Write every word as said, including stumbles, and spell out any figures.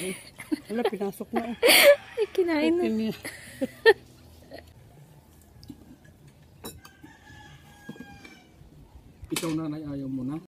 Wala, pinasok na eh. Ay, kinain na. niya. Ikaw nanay, ayaw mo na.